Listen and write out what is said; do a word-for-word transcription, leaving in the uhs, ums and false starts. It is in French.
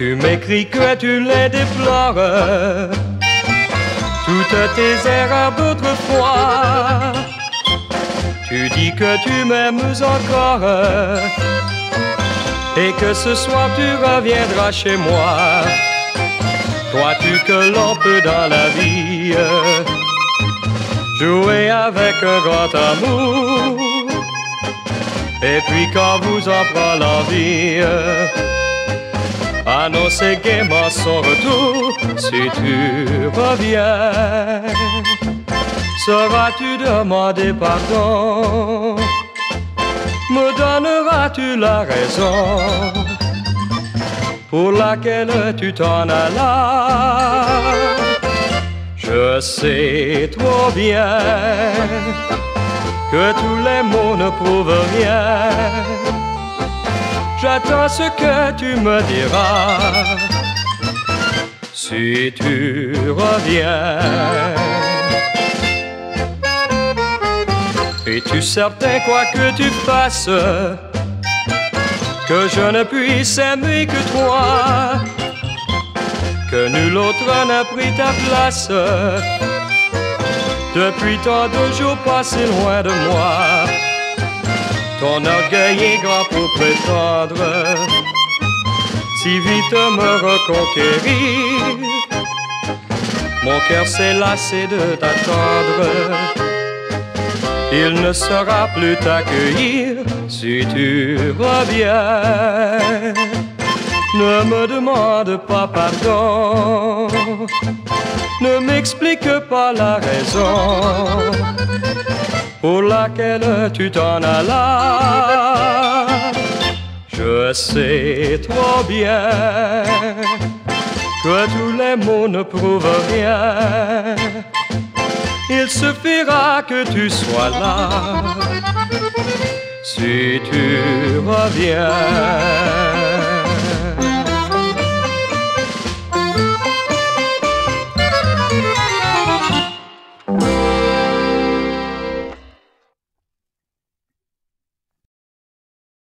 Tu m'écris que tu les déplores, toutes tes erreurs d'autrefois. Tu dis que tu m'aimes encore et que ce soir tu reviendras chez moi. Crois-tu que l'on peut dans la vie jouer avec un grand amour, et puis quand vous en prend l'envie, annoncer gaiement son retour? Si tu reviens, sauras-tu demander pardon? Me donneras-tu la raison pour laquelle tu t'en allas? Je sais trop bien que tous les mots ne prouvent rien. J'attends ce que tu me diras si tu reviens. Es-tu certain, quoi que tu fasses, que je ne puisse aimer que toi, que nul autre n'a pris ta place depuis tant de jours passés loin de moi? Ton orgueil est grand pour prétendre si vite me reconquérir. Mon cœur s'est lassé de t'attendre, il ne saura plus t'accueillir si tu reviens. Ne me demande pas pardon, ne m'explique pas la raison pour laquelle tu t'en allas. Je sais trop bien que tous les mots ne prouvent rien. Il suffira que tu sois là si tu reviens.